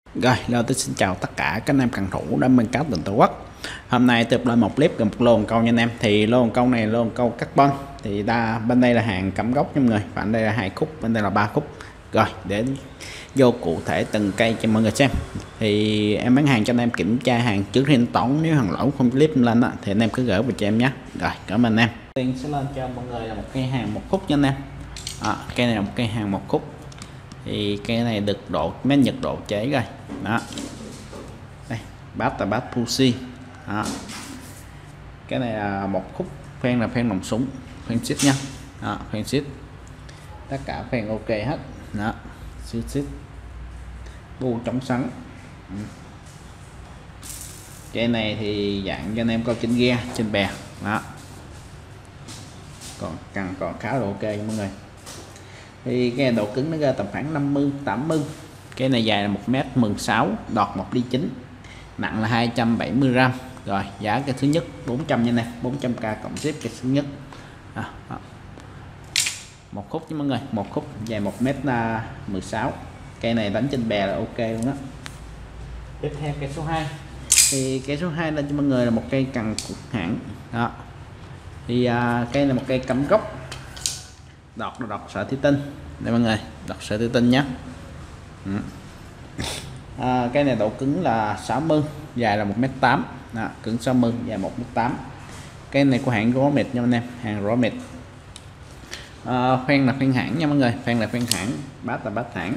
Rồi, tôi xin chào tất cả các anh em cần thủ đam mê cá từng Tổ quốc. Hôm nay tiếp lên một clip gần một lô câu nha anh em. Thì lô câu này lô câu carbon. Thì bên đây là hàng cắm gốc nha mọi người, và bên đây là 2 khúc, bên đây là 3 khúc. Rồi, để vô cụ thể từng cây cho mọi người xem. Thì em bán hàng cho anh em kiểm tra hàng trước khi thanh toán, nếu hàng lỗi không clip lên đó, thì anh em cứ gửi về cho em nhé. Rồi, cảm ơn anh em. Tiên sẽ lên cho mọi người là một cây hàng một khúc nha anh em. Cây này là một cây hàng một khúc. Thì cây này được độ mét nhiệt độ chế rồi đó, đây bát là bát Fuji đó. Cái này là một khúc, phen là phen nòng súng, phen xít nha đó, phen xít tất cả phen ok hết đó, xít bu chống sắn. Cái này thì dạng cho anh em câu trên ghe trên bè đó, còn khá là ok mọi người. Thì cái độ cứng nó ra tầm khoảng 50-80. Cái này dài là 1m16, đọt 1 ly 9, nặng là 270g. Rồi giá cái thứ nhất 400 nha nè, 400k cộng ship cái thứ nhất. Một khúc nha mọi người, một khúc dài 1m16. Cây này đánh trên bè là ok luôn đó. Tiếp theo cây số 2. Thì cây số 2 lên cho mọi người là một cây cần của hãng đó. Thì cây này một cây cắm gốc, đọt là đọt sợi thủy tinh đây mọi người, đọt sợi thủy tinh nhé. Cái này độ cứng là 60, dài là 1m8 đó, cứng 60, dài 1m8. Cái này của hãng Romet nha anh em, hàng Romet. Khoen là khoen hãng nha mọi người, khoen là khoen hãng, bát là bát hãng.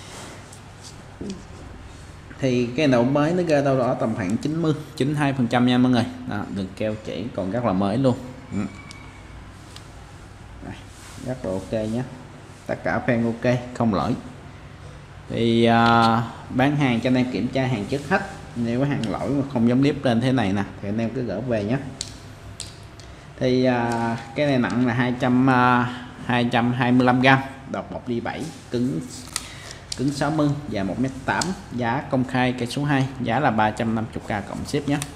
Thì cái độ mới nó ra đâu đó tầm khoảng 92% nha mọi người đó, đừng keo chỉ, còn rất là mới luôn. Rất là ok nhé, tất cả fan ok không lỗi. Thì bán hàng cho anh em kiểm tra hàng trước hết, nếu có hàng lỗi mà không giống clip lên thế này nè thì anh em cứ gỡ về nhé. Thì cái này nặng là 225g, đọt 1 ly 7, cứng 60, dài 1m8. Giá công khai cây số 2 giá là 350k cộng ship nhé.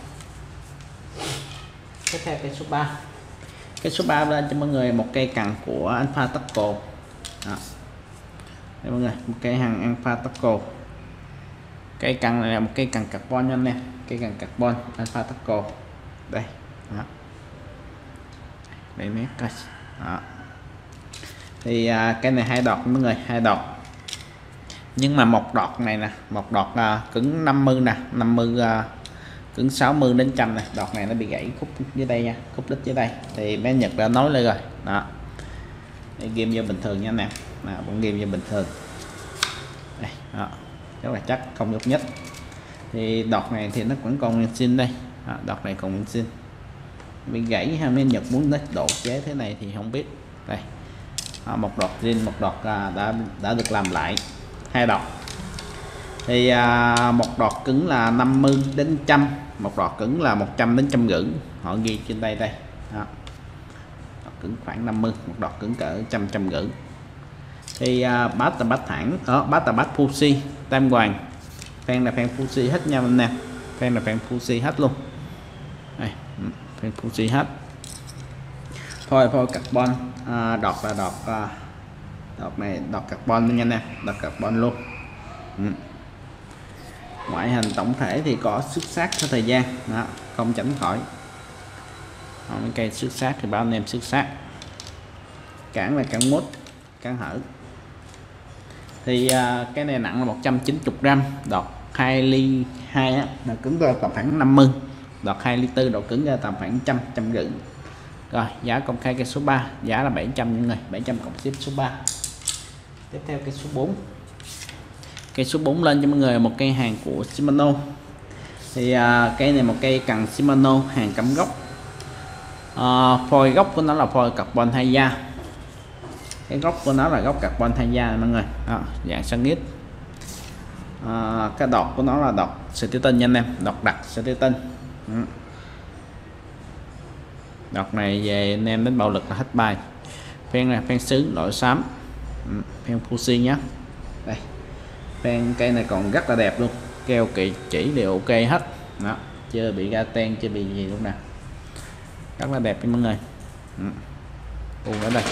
Tiếp theo cây số 3. Cây số 3 lên cho mọi người một cây cần của Alpha Taco đó. Đây mọi người, một cây hàng Alpha Taco. Cây cần này là một cây cần carbon nha anh em, cây cần carbon Alpha Taco đây đó. Đây mét coi đó. Thì cái này 2 đọt mọi người, 2 đọt, nhưng mà một đọt này nè, một đọt cứng 50 nè, 50 cứng 60 đến 100 này, đọt này nó bị gãy khúc dưới đây nha, khúc đít dưới đây. Thì bé Nhật đã nói lên rồi đó, để ghim vô bình thường nha anh em, vẫn ghim vô bình thường đây đó, rất là chắc, không nhúc nhích. Thì đọt này thì nó vẫn còn nguyên zin đây đó, đọt này còn nguyên zin, bị gãy ha, mấy Nhật muốn độ chế thế này thì không biết đây đó, một đọt zin, một đọt đã được làm lại, 2 đọt. Thì một đọt cứng là 50 đến 100, một đọt cứng là 100 đến 150, họ ghi trên đây đó. Đọt cứng khoảng 50, một đọt cứng cỡ 150. Thì bát là bát thẳng đó, bát là bát Fuji tam hoàng, phen là phen Fuji hết nha anh em, phen là phen Fuji hết luôn đây, phen Fuji hết. Phôi carbon, đọt là đọt này đọt carbon nha anh em, đọt carbon luôn. Ngoại hình tổng thể thì có xuất sắc theo thời gian đó, không tránh khỏi. Mấy cây xuất sắc thì bao anh em xuất sắc. Cản là cản mút, cản hở. Thì cái này nặng là 190g, đọt 2 ly 2 á, là cứng ra tầm khoảng 50, đọt 2 ly 4 độ cứng ra tầm khoảng 150. Rồi giá công khai cây số 3 giá là 700 những người, 700 cộng ship số 3. Tiếp theo cây số 4. Cây số 4 lên cho mọi người một cây hàng của Shimano. Thì cây này một cây cần Shimano hàng cắm gốc. Phôi gốc của nó là phôi carbon 2 da. Cái gốc của nó là gốc carbon 2 da mọi người đó, dạng sang ít. Cái đọt của nó là đọt sợi thủy tinh nha anh em, đọt đặc sợi thủy tinh. Đọt này về anh em đến bạo lực là hết bài. Phen là phen sứ loại xám, phen Fuji nhé. Đây, phen cây này còn rất là đẹp luôn, keo kỵ chỉ đều ok hết đó, chưa bị ra ten, chưa bị gì luôn nè, rất là đẹp nha mọi người. Ở đây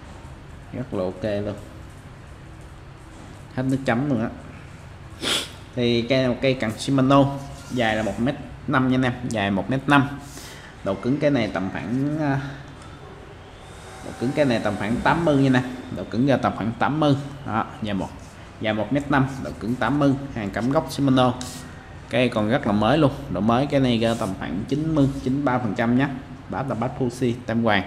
rất là ok luôn, hết nước chấm luôn á. Thì cây này một cây càng Shimano, dài là 1m5 nha anh em, dài 1m5. Độ cứng cái này tầm khoảng độ cứng cái này tầm khoảng 80 nha nè, độ cứng ra tầm khoảng 80 đó, dài 1m5, độ cứng 80, hàng cắm gốc Shimano. Cây còn rất là mới luôn, độ mới cái này ra tầm khoảng 93% nhé. Bass là bass Fuji tam hoàng.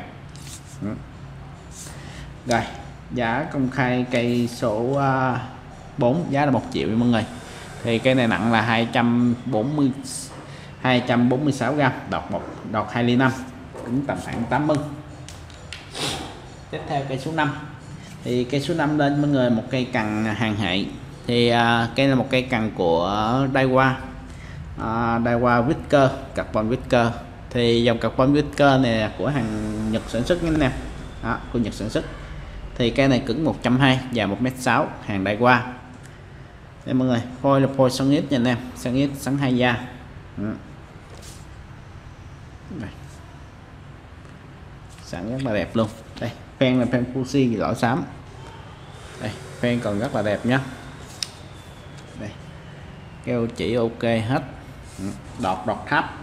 Rồi giá công khai cây số 4 giá là 1 triệu mọi người. Thì cây này nặng là 246 gram, đọt 2 ly 5, cứng tầm khoảng 80. Tiếp theo cây số 5. Thì cây số 5 lên mọi người một cây cằn hàng hệ. Thì cây là một cây cằn của Daiwa, Daiwa Whisker, carbon Whisker. Thì dòng carbon Whisker này là của hàng Nhật sản xuất nha nè, của Nhật sản xuất. Thì cây này cứng 120, dài 1m6, hàng Daiwa. Đây mọi người, phôi là phôi xoắn ít nha anh em, xoắn ít, xoắn 2 da. Sẵn rất là đẹp luôn. Đây, phen là phen Fuji đỏ xám. Đây, phen còn rất là đẹp nhá. Đây, keo chỉ ok hết. Đọt tháp.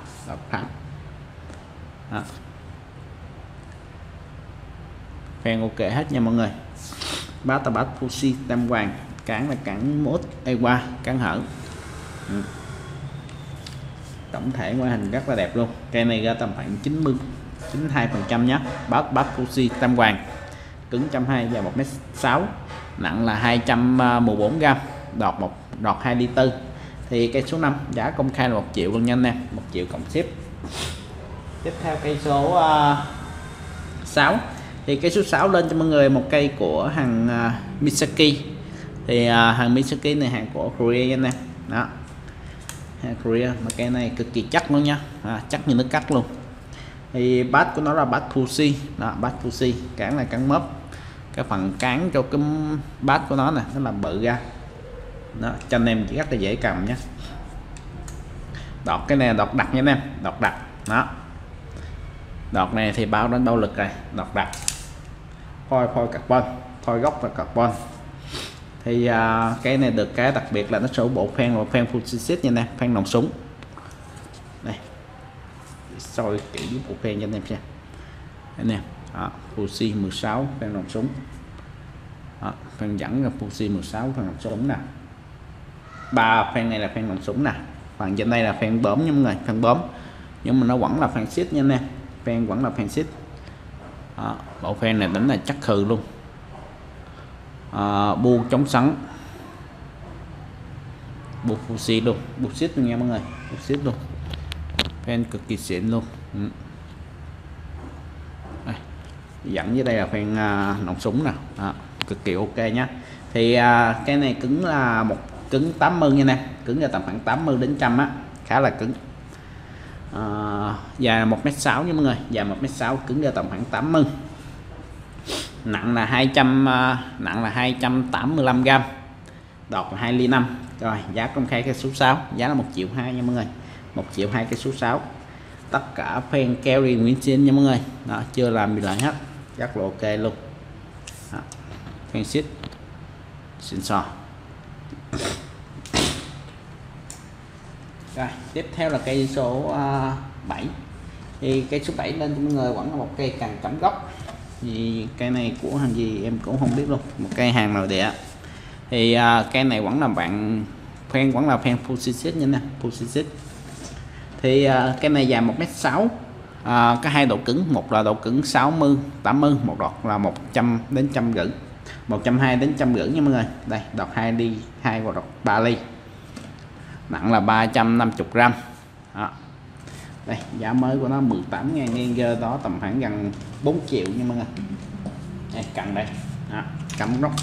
Đó. Phen ok hết nha mọi người. Bass là bass Fuji tam hoàng, cán là cán mốt A3, cán hở. Tổng thể ngoại hình rất là đẹp luôn. Cây này ra tầm khoảng 92% nhé. Bass Fuji tam hoàng, cứng 120, dài 1m6, nặng là 214 gram, đọt 2 ly 4. Thì cây số 5 giá công khai là 1 triệu luôn nha anh em, 1 triệu cộng ship. Tiếp theo cây số 6. Thì cây số 6 lên cho mọi người một cây của hàng Misaki. Thì hàng Misaki này hàng của Korea nha anh em. Đó, hàng Korea mà cây này cực kỳ chắc luôn nha, chắc như nước cắt luôn. Thì bass của nó là bass Fuji, đó, bass Fuji, cán là cán mớp. Cái phần cán cho cái bass của nó nè, nó làm bự ra đó, cho anh em chỉ rất là dễ cầm nhé. Đọt cái này đọt đặc nha anh em, đọt đặc đó. Đọt này thì bao đến đâu lực rồi, đọt đặc, phôi carbon, phôi gốc và carbon. Thì cái này được cái đặc biệt là nó sở bộ phen là phen Fuji nha nè, phen nòng súng. Đây, soi kỹ bộ phen cho anh em xem. Anh em, Fuji 16 phen nòng súng. Đó, phen dẫn là Fuji 16 phen nòng súng nè. 3 phen này là phen nòng súng nè. Phần trên đây là phen bấm nha mọi người, phen bấm. Nhưng mà nó vẫn là phen xít nha nè. Phen vẫn là phen xít. Bộ phen này đánh là chắc khừ luôn. Bu chống sắn, bu Fuji luôn, bu xít luôn nha mọi người, bu xít luôn, phen cực kỳ xịn luôn. Đây, dẫn dưới đây là phen nòng súng nè, cực kỳ ok nhá. Thì cái này cứng là cứng 80 nha nè, cứng là tầm khoảng 80 đến 100 á, khá là cứng. Dài 1m6 nha mọi người, dài 1m6, cứng ra tầm khoảng 80. Nặng là 285 gram, đọt là 2 ly 5. Rồi giá công khai cái số 6 giá là 1 triệu 2 nha mọi người, 1 triệu 2 cái số 6. Tất cả phen carry nguyên zin nha mọi người, đó, chưa làm gì lại hết, rất là ok luôn. Phen xít xịn sò. Rồi tiếp theo là cây số 7. Thì cây số 7 lên cho mọi người vẫn là một cây cằn cắm gốc. Thì cây này của hàng gì em cũng không biết luôn, một cây hàng nội địa. Thì cây này vẫn là phen Fuji nha nè, Fuji. Thì cây này dài 1m6, có 2 độ cứng, một là độ cứng 60 80, một đọt là 100 đến 150, 120 đến 150 nha mọi người. Đây, đọt 2 ly 2 và đọt 3 ly, nặng là 350 gram. Đó. Đây, giá mới của nó 18.000 ngang đó, tầm khoảng gần 4 triệu nha mọi người. Đây, cằn đây, đó, cắm gốc.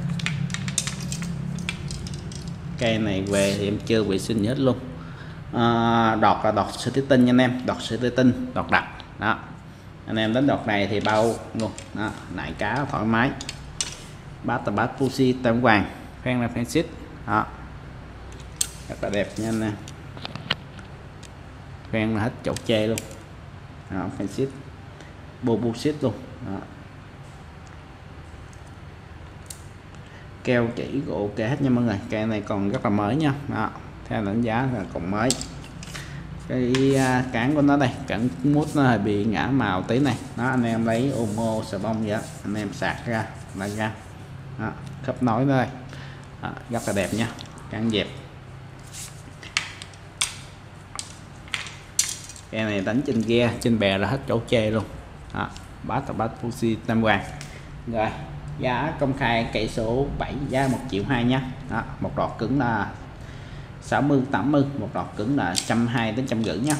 Cây này về thì em chưa vệ sinh hết luôn. Đọt là đọt sợi tinh nha anh em, đọt sợi tinh, đọt đặc đó. Anh em đến đọt này thì bao luôn đó, nại cá thoải mái. Bass là bass Fuji tam hoàng, phen là phen xít đó, rất là đẹp nha anh em. Phen là hết chỗ chê luôn đó, phen xít bu xít luôn đó. keo chỉ ok hết nha mọi người. Cây này còn rất là mới nha. Đó, theo đánh giá là còn mới. Cái cán của nó đây, cán mút nó hơi bị ngã màu tí này. Đó, anh em lấy Omo xà bông vậy đó, anh em sạc ra lại ra. Đó, khớp nối đây. Đó, rất là đẹp nha. Cán dẹp. Cây này đánh trên ghe, trên bè là hết chỗ chê luôn. Đó, bát Fuji Tam Quan. Rồi, giá công khai cây số 7 giá 1.200.000 nhé. Đó, một đọt cứng là 60 80, một đọt cứng là 120 đến 150 nhé.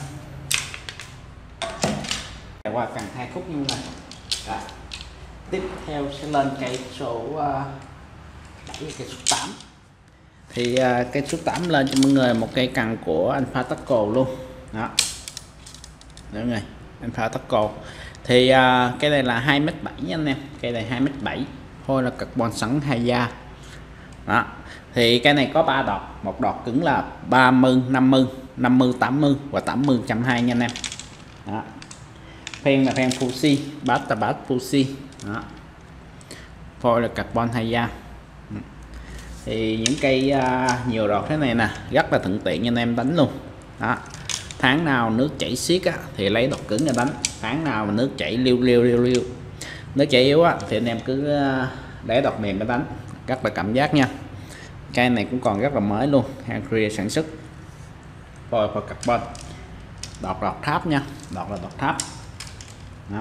Qua càng 2 khúc như này. Rồi, tiếp theo sẽ lên cây số 7, cây số 8. Thì cây số 8 lên cho mọi người một cây cần của Alpha Taco luôn. Đó. Đó người, Alpha Taco. Thì cái này là 2m7 nha anh em. Cây này 2m7, thôi là carbon sẵn 2 da. Đó. Thì cái này có 3 đọt, một đọt cứng là 30 50 50 80 và 80 120 nha anh em. Đó. Phen là phen Fuji, bát là bát Fuji. Đó. Phôi là carbon 2 da. Thì những cây nhiều đọt thế này nè rất là thuận tiện anh em đánh luôn. Đó. Tháng nào nước chảy xiết á, thì lấy đọt cứng ra đánh. Tháng nào mà nước chảy liêu nước chảy yếu á, thì anh em cứ để đọt mềm ra đánh, rất là cảm giác nha. Cây này cũng còn rất là mới luôn, hàng Korea sản xuất. Phôi carbon, đọt tháp nha, đọt là đọt tháp. Đó.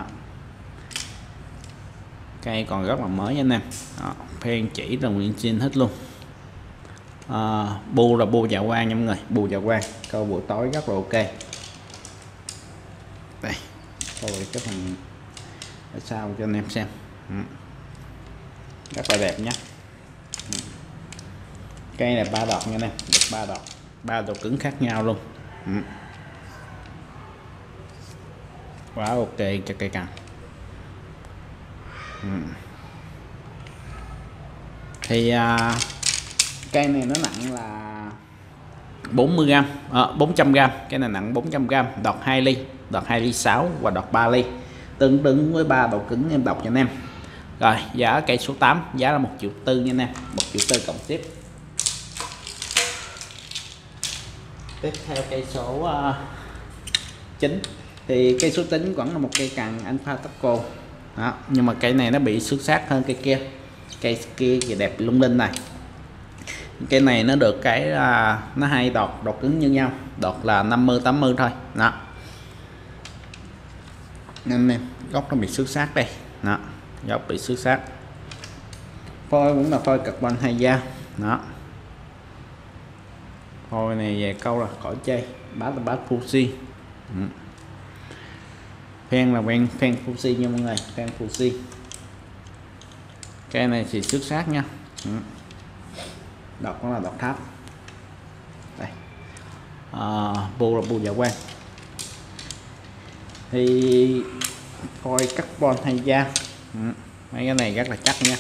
Cây còn rất là mới nha anh em. Phen chỉ là nguyên zin hết luôn. Bu là bu dạ quang nha mọi người, bu dạ quang câu buổi tối rất là ok. Đây thôi cái phần ở sau cho anh em xem. Rất là đẹp nhé. Cây này 3 đọt nha anh em, được 3 đọt, 3 độ cứng khác nhau luôn. Quá ok cho cây cần. Thì cây này nó nặng là 40g, 400g. Cái này nặng 400g, đọt 2 ly, đọt 2 ly 6 và đọt 3 ly, tương đương với 3 độ cứng em đọc cho anh em. Rồi giá cây số 8 giá là 1.4 triệu nha anh em, 1.4 triệu cộng tiếp. Tiếp theo cây số 9. Thì cây số 9 vẫn là một cây cần Alpha Taco. Đó, nhưng mà cây này nó bị xước sát hơn cây kia. Cây kia thì đẹp lung linh này. Cái này nó được cái nó hai đọt cứng như nhau, đọt là 50 80 thôi. Đó. Nên em góc nó bị xước sát đây. Đó, góc bị xước sát. Phôi cũng là phôi carbon 2 da. Đó. Phôi này về câu là khỏi chê, bát là bát Fuji. Phen là phen Fuji nha mọi người, phen Fuji. Cây này thì xước sát nha. Đọt cũng là đọt tháp. Đây. Bu là bu dạ quang. Thì phôi carbon 2 da. Mấy cái này rất là chắc nha.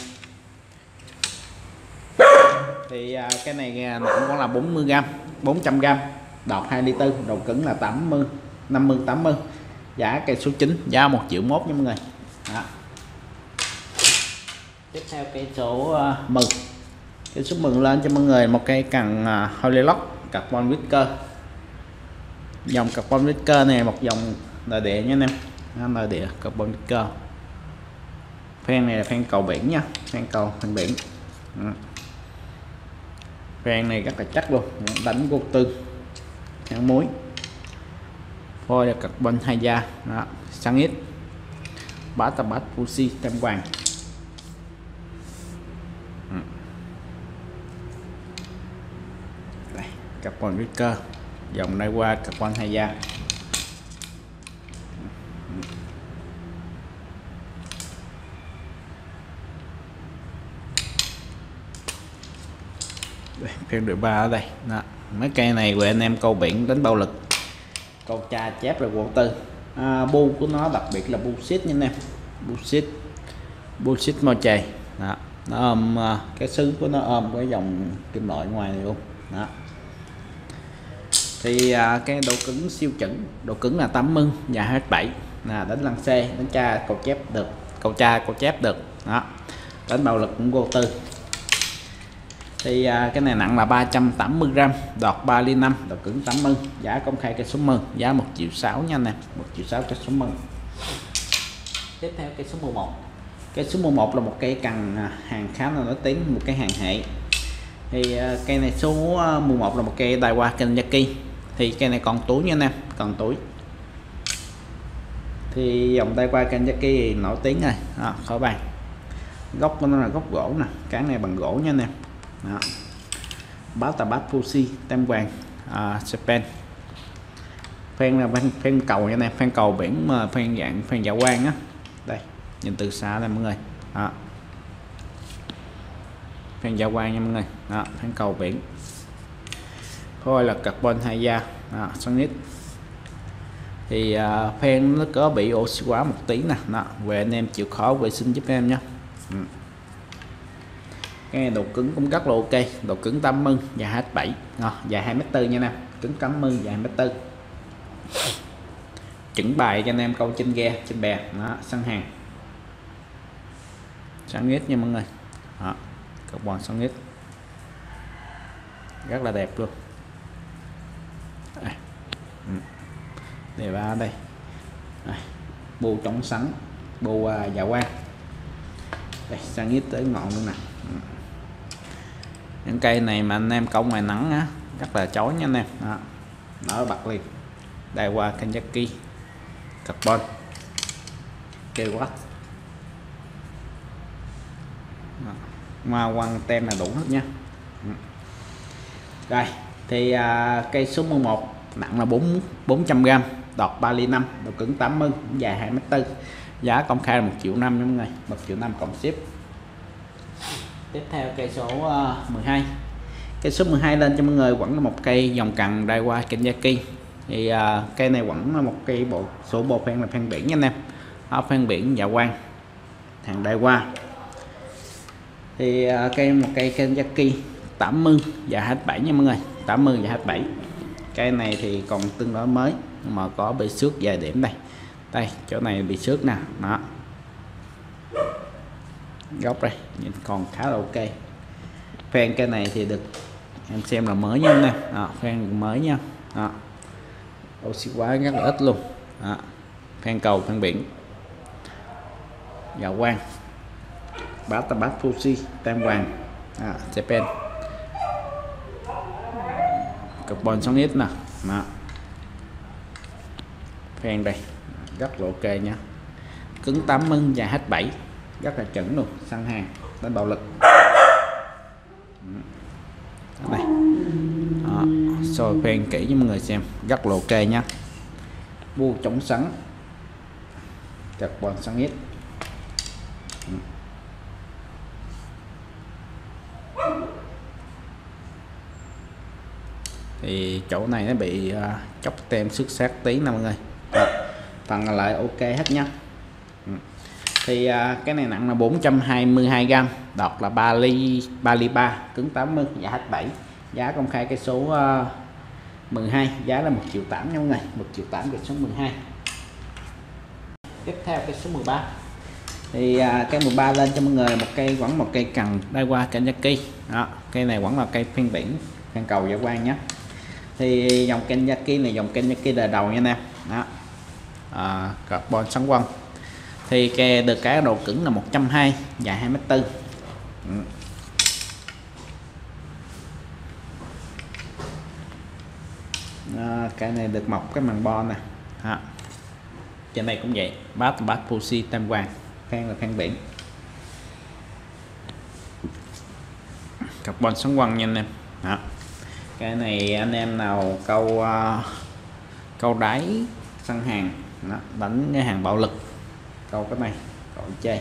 Thì cái này nặng cũng là 40g, 400g, đọt 2 ly 4, độ cứng là 80 50 80. Giá cây số 9 giá 1.1 triệu nha mọi người. Đó. Tiếp theo cây số 10. Cây số 10 lên cho mọi người một cây cần Holylock carbon Whisker. Dòng carbon Whisker này một dòng nội địa nha anh em. Nội địa carbon Whisker. Phen này là phen cầu biển nha, phen biển. Phen này rất là chắc luôn, đánh vô tư ăn muối. Phôi là carbon 2 da. Đó, sáng ít. Bát là bát Fuji Tam Quan. Đây, carbon Whisker, dòng này qua carbon 2 da. Phen đội 3 ở đây. Đó. Mấy cây này của anh em câu biển đánh bạo lực, câu cha chép rồi vô tư. Bu của nó đặc biệt là bullshit nha anh em, bullshit màu chày. Đó. Nó ôm cái xứ của nó ôm cái dòng kim loại ngoài này luôn. Đó. Thì cái độ cứng siêu chuẩn, độ cứng là 80 và 27 là đánh lăng xe, đánh cha câu chép được, câu cha câu chép được. Đó. Đánh bạo lực cũng vô tư. Thì cái này nặng là 380g, đọt 3 ly 5, độ cứng 80, giá công khai cây số 10, giá 1.600.000 nha nè, 1.600.000 cây số 10. Tiếp theo cây số 11. Cây số 11 là một cây cần hàng khá là nổi tiếng, một cây hàng hệ. Thì cây này số 11 là một cây Daiwa Kenzaki. Thì cây này còn túi nha anh em, còn túi. Thì dòng Daiwa Kenzaki thì nổi tiếng rồi, khỏi bàn. Gốc của nó là gốc gỗ nè, cán này bằng gỗ nha anh em. Đó. Bát là bát Fuji tem vàng Japan. Phen là phen cầu nha anh em, phen cầu biển mà phen dạng phen dạ quang á. Đây, nhìn từ xa đây mọi người. Đó. Phen dạ quang nha mọi người. Đó, phen cầu biển. Phôi là carbon 2 da, xoắn nít. Thì phen nó có bị oxy hóa một tí nè. Đó, về anh em chịu khó vệ sinh giúp em nhé. Cái độ cứng cũng rất là ok, độ cứng 80, dài 27, dài 2m4 nha anh em, cứng 80, dài 2m4. Chuẩn bài cho anh em câu trên ghe, trên bè, đó, săn hàng. Sáng nít nha mọi người. Đó, carbon sáng nít. Rất là đẹp luôn. Đề ba đây. Bu chống sắn, bu dạ quang. Đây, sáng nít tới ngọn luôn nè. Những cây này mà anh em câu ngoài nắng á, rất là chói nha anh em. Đó, nở bật liền. Daiwa Kenzaki carbon kW. Hoa quăng tem là đủ hết nha. Rồi thì cây số 11 nặng là 400g, đọt 3 ly 5, độ cứng 80, dài 2m4, giá công khai là 1.500.000 nha mọi người, 1.500.000 cộng ship. Tiếp theo cây số 12. Cây số 12 lên cho mọi người vẫn là một cây dòng cần Daiwa Kenzaki. Thì cây này vẫn là một cây số bộ phen là phen biển nha anh em. Phen biển dạ quang, hàng Daiwa. Thì một cây Kenzaki 80 và 27 nha mọi người, 80 và 27. Cây này thì còn tương đối mới mà có bị xước vài điểm đây. Đây, chỗ này bị xước nè, đó. Góc đây, nhìn còn khá là ok. Phen cây này thì được em xem là mới nha nè, phen mới nha. Đó. Oxy hóa rất là ít luôn. Đó. Phen cầu, phen biển. Dạ quang. Bát là bát Fuji tem vàng Japan. Carbon xoắn nít nè. Đó. Phen đây rất là ok nha, cứng 80, dài 27, rất là chuẩn luôn, săn hàng đánh bạo lực. Đây. Đó. Soi phen kỹ cho mọi người xem, rất là ok nha. Bu chống sắn, carbon xoắn nít. Thì chỗ này nó bị chóc tem xước sát tí nè mọi người. Đó. Phần lại ok hết nhá. Thì cái này nặng là 422g, đọt là 3 ly 3, cứng 80, giá 27, giá công khai cái số 12, giá là 1.800.000 nha mọi người, 1.800.000 cái số 12. Tiếp theo cái số 13. Thì cây 13 lên cho mọi người là một cây, vẫn một cây cần Daiwa Kenzaki. Đó, cây này vẫn là cây phen biển, phen cầu dạ quang nhé. Thì dòng Kenzaki này dòng Kenzaki đời đầu nha anh em. Đó. Carbon sáng quang. Thì cây được cái độ cứng là 120, dài 2m4. Cái này được mọc cái màng bo nè. Trên này cũng vậy, bát Fuji tem vàng, phen là phen biển. Carbon sáng quang nha anh em. Đó. Cái này anh em nào câu đáy săn hàng, đó, đánh cái hàng bạo lực, câu cái này cậu chơi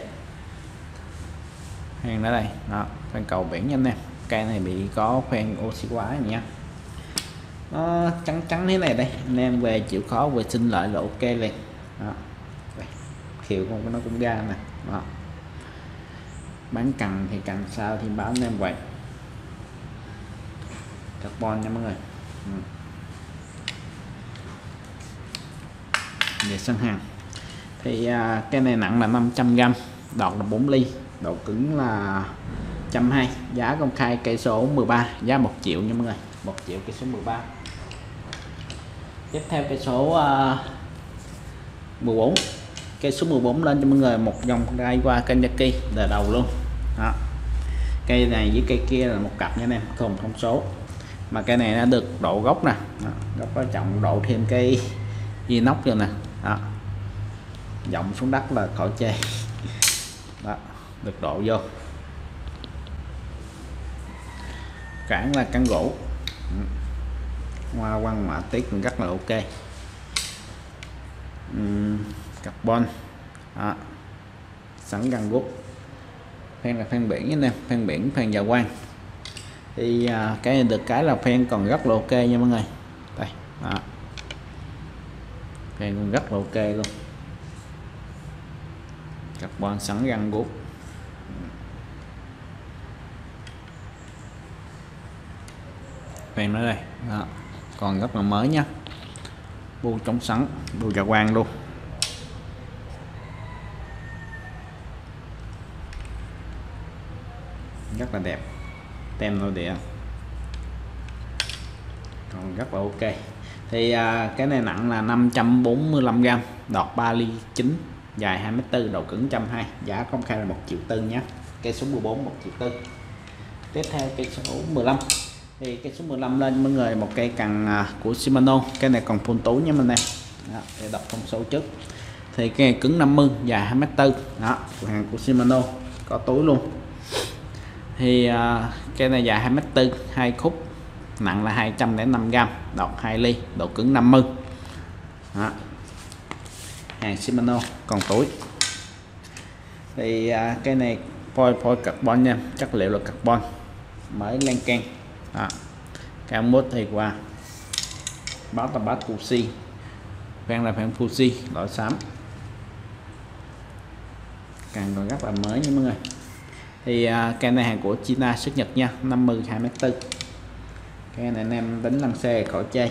hàng ở đây, đó, phen cầu biển nha anh em. Cây này bị có phen oxy hóa nha, nó trắng trắng thế này đây, anh em về chịu khó vệ sinh lại là ok liền. Đó. Đây. Khiệu con nó cũng ra nè. Đó. Bán cần thì cần sao thì báo anh em vậy. Carbon nha mọi người. Về sân hàng. Thì cái này nặng là 500g, đọt là 4 ly, độ cứng là 120, giá công khai cây số 13, giá 1 triệu nha mọi người, 1 triệu cây số 13. Tiếp theo cây số 14, cây số 14 lên cho mọi người một dòng gai qua Kawasaki là đầu luôn đó. Cây này với cây kia là một cặp nha anh em, cùng thông số, mà cây này đã được độ gốc nè, gốc có trọng độ thêm cây inox rồi nè đó. Dòng xuống đất là khỏi chê đó, được độ vô. Cản là cán gỗ, hoa quăng họa tiết cũng rất là ok. Carbon đó. Sẵn găng gút, phen là phen biển nha, phen biển, phen dạ quang. Thì cái này được cái là phen còn rất là ok nha mọi người, đây đó. Phen cũng rất là ok luôn, carbon sẵn găng gút. Phen ở đây đó. Còn rất là mới nha, bu chống sắn, bu dạ quang luôn. Rất là đẹp, tem nội địa, còn rất là ok. Thì cái này nặng là 545g, đọt 3 ly 9, dài 2m4, độ cứng 120, giá công khai là 1 triệu tư nhé. Cây số 14 1 triệu tư. Tiếp theo cây số 15, thì cây số 15 lên mọi người một cây cần của Shimano, cái này còn phun túi nha mình em. Để đọc thông số trước, thì cái này cứng 50, dài 2m4 đó, hàng của Shimano, có túi luôn. Thì cây này dài 2m4, 2 khúc, nặng là 205g, đọt 2 ly, độ cứng 50 đó. Hàng Shimano, còn túi. Thì cây này phôi carbon nha, chất liệu là carbon, mới lan can đó. Cao mốt thì qua báo tà bát Fuji, phen là phen Fuji loại xám, càng còn rất là mới nha mọi người. Thì cây này hàng của China xuất Nhật nha, 50 2m4. Cây này anh em đánh lăng xe khỏi chê.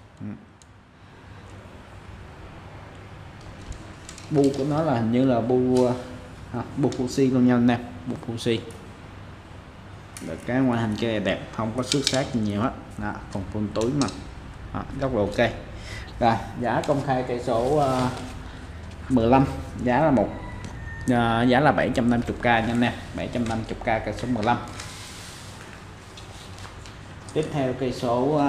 Bu của nó là hình như là bu Fuji luôn nha anh em, bu Fuji. Được cái ngoại hình cây đẹp, không có xước xác gì nhiều hết đó, còn phun túi mà đó, rất là ok. Rồi giá công khai cây số 15, giá là giá là 750k nha anh em, 750k cây số 15. Tiếp theo cây số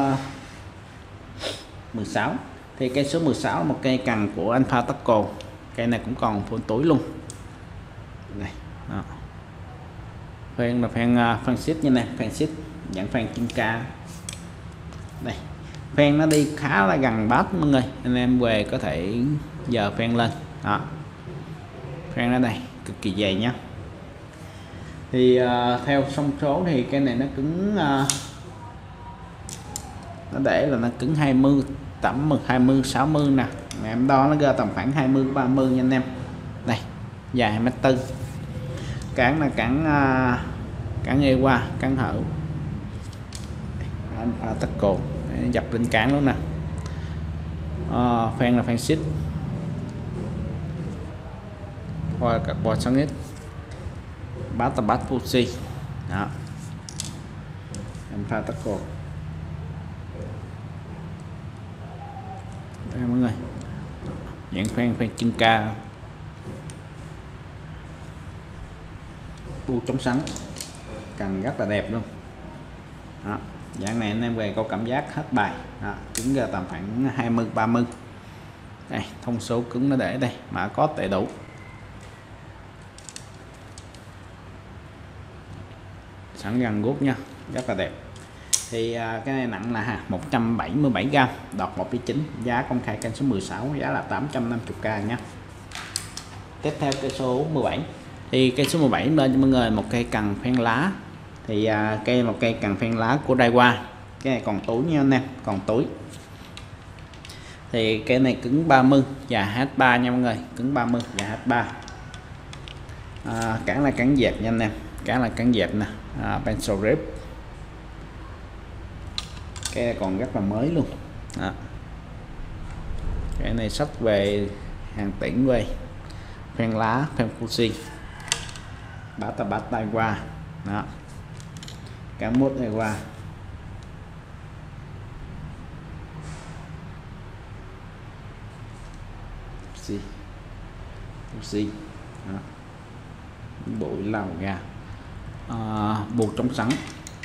16, thì cây số 16 là một cây cần của Alpha Taco, cây này cũng còn phun túi luôn này đó. Phen là phen xít nha nè, phen xít dạng phen kim ca đây. Phen nó đi khá là gần bát mọi người, anh em về có thể giờ phen lên đó. Phen ở đây cực kỳ dày nhá. Thì theo thông số thì cái này nó cứng, nó để là nó cứng 20, 80, 20, 60 nè, mà em đo nó ra tầm khoảng 20 30 nha anh em. Đây dài 2m4, cán là cán nghe qua, cán hở Alpha Taco, dập lên cán luôn nè. Phen là phen xít, hoa carbon sáng ít, bát tà bát Fuji đó, Alpha Taco. Đây mọi người, dạng phen chân ca, bu chống sắn, cần rất là đẹp luôn đó. Dạng này anh em về có cảm giác hết bài đó, cứng ra tầm khoảng 20 30. Đây thông số cứng nó để đây, mã code đầy đủ, sẵn găng guốc nha, rất là đẹp. Thì cái này nặng là 177g, đọt 1,9, giá công khai kênh số 16, giá là 850k nhé. Tiếp theo cây số 17, thì cây số 17 lên cho mọi người một cây cần phen lá. Thì một cây cần phen lá của Daiwa, cái này còn túi nha anh em, còn túi. Thì cái này cứng 30, dài H3 nha mọi người, cứng 30, dài H3. Cản là cản dẹp nha anh em, cản là cản dẹp nè, pencil grip. Cái này còn rất là mới luôn đó. Cái này sách về hàng tiễn về phen lá, phen Fuji, bát tà bát Daiwa đó, K1 này qua oxy bụi lào ra buộc chống sắn.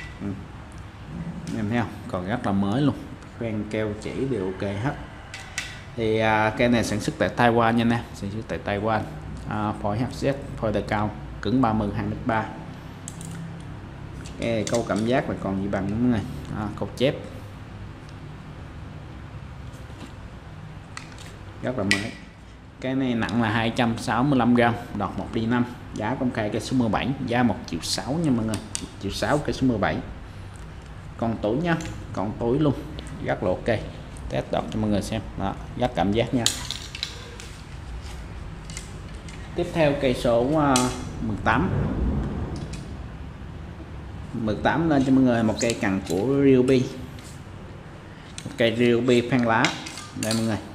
Em thấy không, còn rất là mới luôn, khoen keo chỉ đều ok hết. Thì cây này sản xuất tại Taiwan nha nè, sản xuất tại Taiwan. Phôi HZ, phôi đời cao, cứng 30 2m3. Cái câu cảm giác là còn gì bằng nữa này, câu chép rất là mới. Cái này nặng là 265g, đọt 1/5. Giá công khai cây số 17, giá 1.600.000 nha mọi người, 1.600.000 cây số 17. Còn túi nhá, còn túi luôn, rất là ok. Test đọt cho mọi người xem, đó, rất cảm giác nha. Tiếp theo cây số 18. 18 lên cho mọi người một cây cằn của Ryobi, một cây Ryobi phan lá đây mọi người.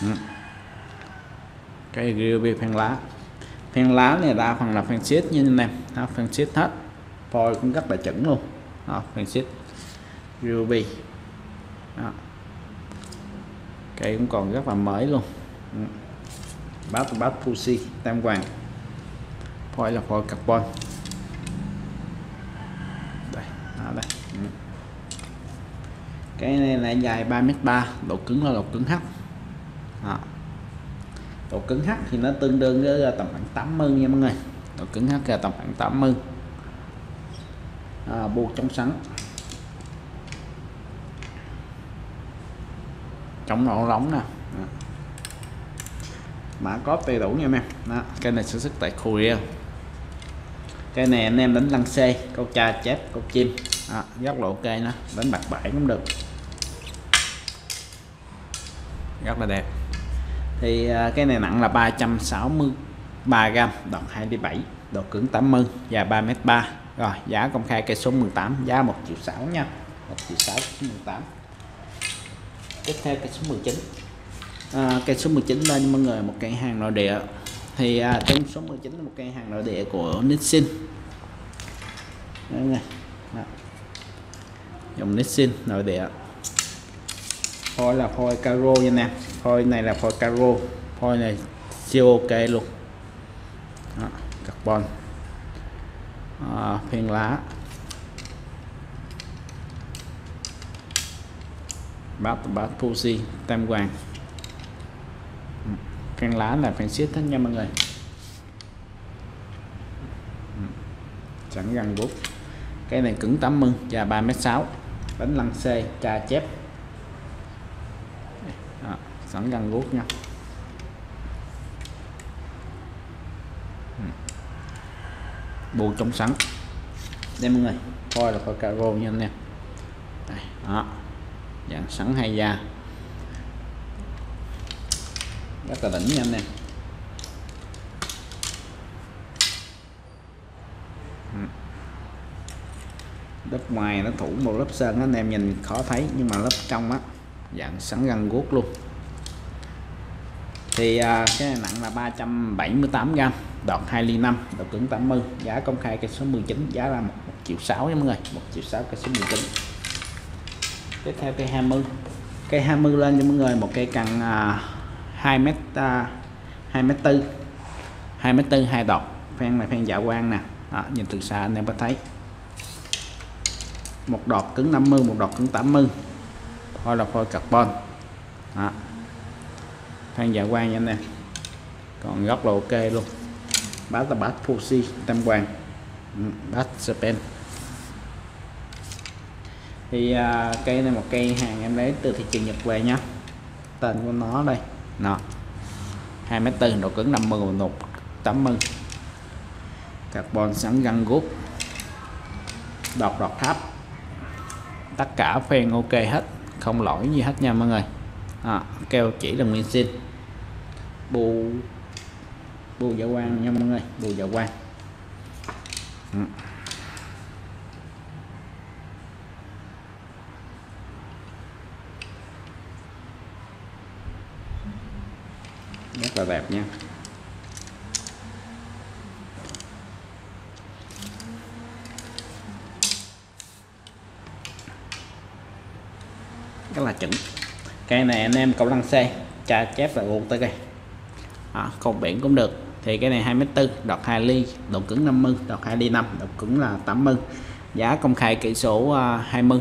Cây Ryobi phan lá này đa phần là phan xít như anh em, phan xít hết, phôi cũng rất là chuẩn luôn, phan xít Ryobi. Cây cũng còn rất là mới luôn. Bát Fuji tam hoàng, phôi là phôi carbon đây, đây. Cái này là dài 3m3, độ cứng là độ cứng H. Độ cứng H thì nó tương đương với tầm khoảng 80 nha mọi người, độ cứng H là tầm khoảng 80. Buộc chống sắn, chống nổ lóng nè. Mã có đầy đủ nha em. Cái này sản xuất tại Korea. Cái này anh em đánh lăng xê, câu cha chép, câu chim, rất là ok nữa, đánh bạc bãi cũng được, rất là đẹp. Thì cái này nặng là 363g, đọt 2/7, độ cứng 80, dài 3m3. Rồi giá công khai cây số 18, giá 1.600.000 nha, 1.600.000 số 18. Tiếp theo cây số 19. Cây số 19 lên mọi người một cây hàng nội địa. Thì trong số 19 là một cây hàng nội địa của Nissin. Dòng Nissin nội địa. Phôi là phôi caro nha nè, phôi này là phôi caro, phôi này siêu ok luôn. Carbon, phan lá, bát Fuji tam hoàng. Phan lá là phan xít hết nha mọi người, sẵn găng bút. Cái này cứng 80, dài 3m6, đánh lăng xê, tra chép, sẵn găng guốc nha. Bù chống sắn đây mọi người, phôi là phôi caro nha anh em. Đó, dạng sắn hay da, rất là đỉnh nha anh em. Lớp ngoài nó phủ một lớp sơn anh em nhìn khó thấy, nhưng mà lớp trong á dạng sắn găng guốc luôn. Thì cái này nặng là 378g, đọt 2/5, độ cứng 80. Giá công khai cây số 19, giá là 1.600.000 nha mọi người, 1.600.000 cây số 19. Tiếp theo cây 20. Cây 20 lên cho mọi người một cây cằn 2m4, 2m4 2 đọt, phan là phan dạ quang nè. Nhìn từ xa anh em có thấy, một đọt cứng 50, một đọt cứng 80, phôi là phôi carbon. Phan dạ quang nha anh em, còn rất là ok luôn. Bát là bát Fuji tam hoàng, bát Japan. Thì cây này một cây hàng em lấy từ thị trường Nhật về nhá, tên của nó đây, 2m4, độ cứng 50, độ 80, carbon sẵn găng guốc, đọt tháp, tất cả phan ok hết, không lỗi gì hết nha mọi người. Keo chỉ là nguyên zin, bù dạ quang nha mọi người, bù dạ quang. Rất là đẹp nha. rất là chuẩn. Cây này anh em cầu lăng xe tra chép là guồng tới cây. Cột biển cũng được. Thì cái này 2m4, đọt 2 ly, độ cứng 50, đọt 2 ly 5, độ cứng là 80. Giá công khai cây số 20.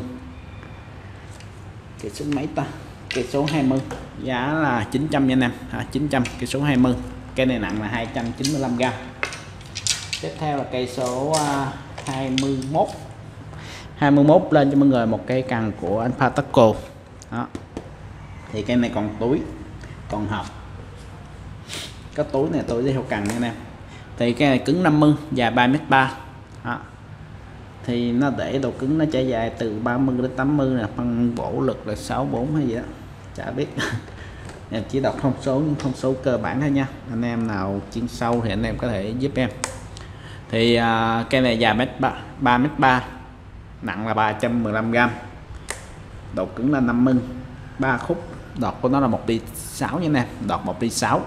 Cây số mấy ta? Cây số 20, giá là 900 nha anh em. 900 cây số 20. Cây này nặng là 295g. Tiếp theo là cây số 21. 21 lên cho mọi người một cây cần của Alpha Taco. Đó. Thì cây này còn túi, còn hộp. Cái túi này túi đi theo cần nha anh em. Thì cây này cứng 50, dài 3m3. Đó. Thì nó để độ cứng nó trải dài từ 30 đến 80 nè, phân bổ lực là 64 hay gì đó, chả biết. Em chỉ đọc thông số, những thông số cơ bản thôi nha. Anh em nào chuyên sâu thì anh em có thể giúp em. Thì cây này dài 3m3, nặng là 315g, độ cứng là 50, 3 khúc, đọt của nó là 1 ly 6 nha nè, đọt 1 ly 6.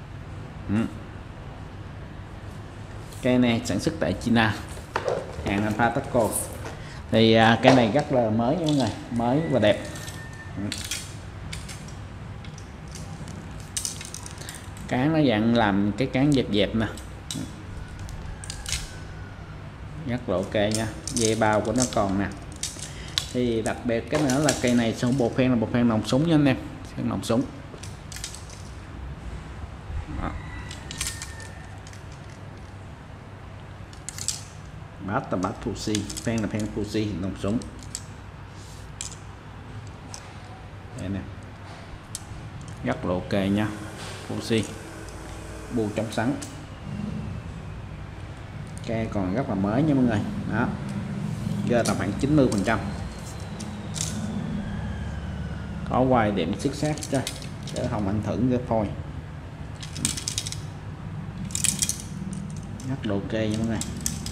Cây này sản xuất tại China, hàng Alpha Taco. Thì cây này rất là mới nha mọi người, mới và đẹp. Cán nó dạng làm cái cán dẹp dẹp nè, rất là ok nha. Dây bao của nó còn nè. Thì đặc biệt cái nữa là cây này số bộ phen là bộ phen nòng súng nha anh em, phen nòng súng. Bát là bát Fuji, phen là phen Fuji nòng súng. Đây nè, rất là ok nha. Fuji bu trong sắn, cây còn rất là mới nha mọi người. Đó, giờ tầm khoảng 90%. Có quay điểm xích sát cho để không ảnh hưởng cái phôi. Rất là ok nha mọi người.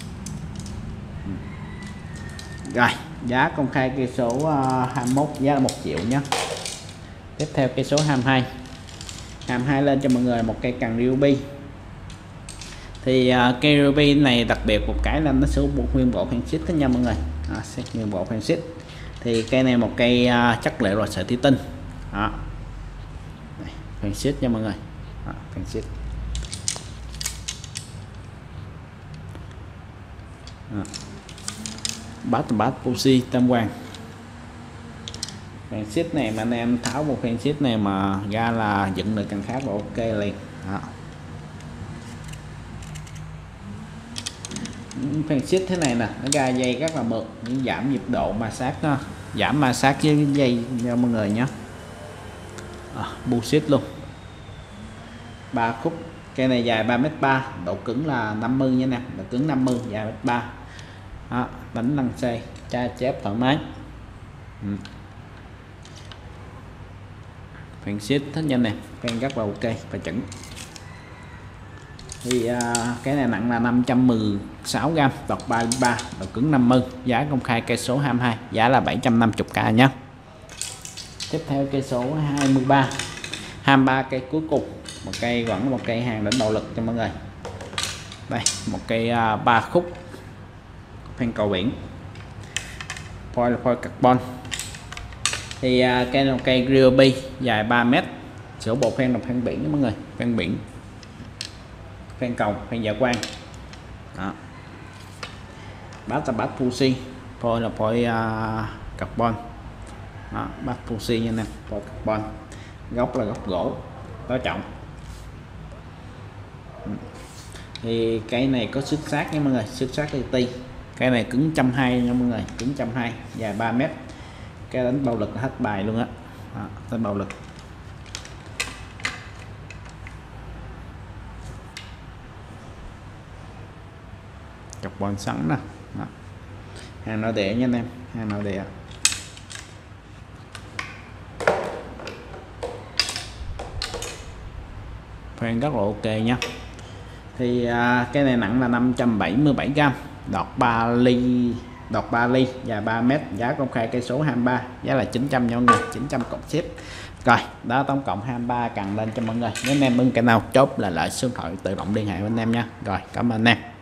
Rồi, giá công khai cây số 21 giá là 1 triệu nhé. Tiếp theo cây số 22. 22 lên cho mọi người một cây cần Ruby. Thì cây Ruby này đặc biệt một cái là nó sử dụng nguyên bộ phen xích đó nha mọi người. Nguyên bộ phen xích. Thì cây này một cây chất liệu là sợi thủy tinh. Đó. Phen xích nha mọi người. Phen xích. Bát Fuji tam quan. Phen xích này mà anh em tháo một phen xích này mà ra là dựng được cần khác là ok liền. Đó. Phen xích thế này nè, nó ra dây rất là mượt, những giảm nhịp độ ma sát nó, giảm ma sát với dây cho mọi người nhé. Bu xích luôn, 3 khúc. Cây này dài 3m3, độ cứng là 50 nha nè, độ cứng 50, dài 3. Đánh lăng xe tra chép thoải mái. Phen xích thích nhanh nè, phen rất là ok và chuẩn. Thì cái này nặng là 516g, đọt 303, độ cứng 50. Giá công khai cây số 22, giá là 750k nhé. Tiếp theo cây số 23. 23 cây cuối cùng, một cây vẫn một cây hàng đánh bạo lực cho mọi người. Đây, một cây 3 khúc phen cầu biển, foil carbon. Thì cây là một cây Ruby dài 3m, sửa bộ phen là phen biển đó mọi người, phen biển, phen cầu, phen dạ quang. Đó. Bát là bát Fuji, foil là foil carbon. Đó, bát Fuji nha nè, foil carbon. Gốc là gốc gỗ có trọng. Thì cái này có xích sát nha mọi người, xích sát ti. Cái này cứng 120 nha mọi người, cứng 120, dài 3m. Cái đánh bạo lực hết bài luôn á. Đánh bạo lực. Carbon sẵn nè. Hàng nội địa nha anh em, hàng nội địa. Phen rất là ok nha. Thì cái này nặng là 577g, đọt 3 ly, dài 3m. Giá công khai cây số 23, giá là 900 nha mọi người, 900 cộng ship. Rồi, đó tổng cộng 23 cần lên cho mọi người. Nếu anh em ưng cái nào chốt là lại số điện thoại tự động liên hệ với anh em nha. Rồi, cảm ơn anh em.